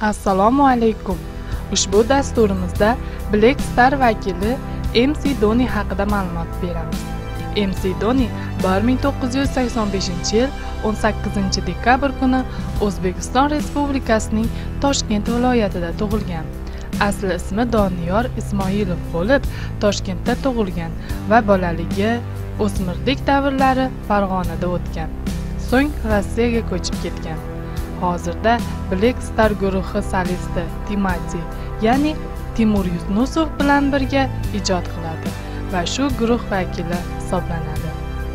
Assalomu alaykum. Ushbu dasturimizda Black Star vakili MC Doni haqida ma'lumot beramiz. MC Doni 1985-yil 18 dekabr kuni O'zbekiston Respublikasining Toshkent viloyatida tug'ilgan. Asli ismi Doniyor Ismoilov bo'lib, Toshkentda tug'ilgan va bolaligi, o'smirlik davrlari Farg'onada o'tgan. So'ng Rossiyaga ko'chib ketgan. Hozirda Black Star guruhi solisti Timati, ya'ni Timur Yunusov bilan birga ijod qiladi va shu guruh vakili hisoblanadi.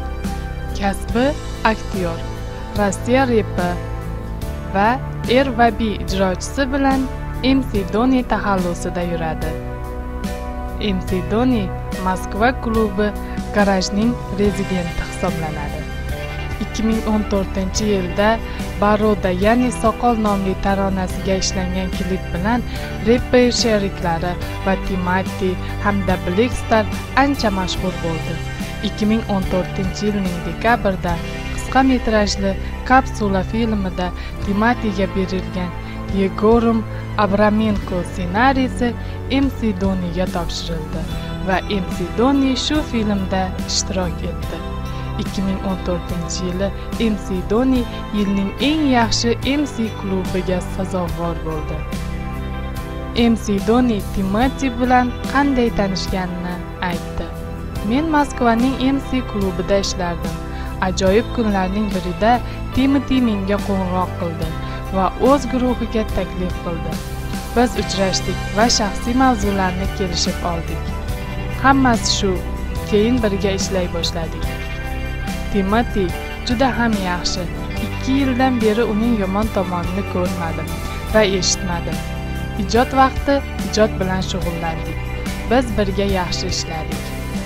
Kasbi aktyor, Rossiya repi va R&B ijrochisi bilan MC Doni taxallusida yuradi. MC Doni Moskva klubi Garajning rezidenti hisoblanadi. 2014-yilda Baroda, ya'ni Soqol nomli taronasiga ishlangan klip bilan reper sheriklari va Timati hamda Black Star ancha mashhur bo'ldi. 2014-yilning dekabrida qisqa metrajli Kapsula filmida Timatiga berilgan Yegorim Abramenko ssenariysi MC Doniga topshirildi va MC Doni shu filmda ishtirok etdi. 2014-yili MC Doni yilning eng yaxshi MC klubiga sazovor bo'ldi. MC Doni Timati bilan qanday tanishganini aytdi. Men Moskvaning MC klubida ishlardim. Ajoyib kunlarning birida Timati menga qo'ng'iroq qildi va o'z guruhiga taklif qildi. Biz uchrashdik va shaxsiy mavzularni kelishib oldik. Hammasi shu. Keyin birga ishlay boshladik. Timati juda ham yaxshi. 2 yildan beri uning yomon tomonini ko'rmadim va eshitmadim. Ijod vaqti ijod bilan shug'ullandik. Biz birga yaxshi ishladik.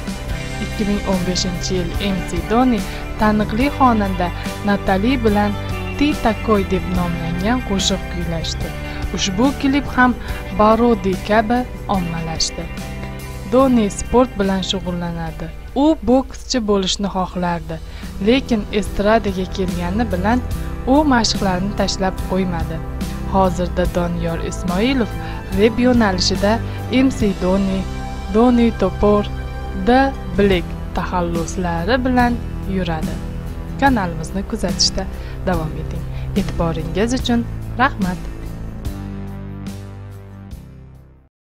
2015-yil MC Doni taniqli xonanda Natali bilan "Ti takoy" deb nomlangan qo'shiq kuylashdi. Ushbu klip ham Barodi kabi ommalashdi. Doni sport bilan shug'ullanadi. U bokschi bo'lishni xohlardi, lekin estradaga kelgani bilan u mashqlarni tashlab qo'ymadi. Hozirda Doniyor Ismoilov rep yo'nalishida MC Doni, Doni Topor, The Black taxalluslari bilan yuradi. Kanalimizni kuzatishda davom eting. E'tiboringiz uchun rahmat.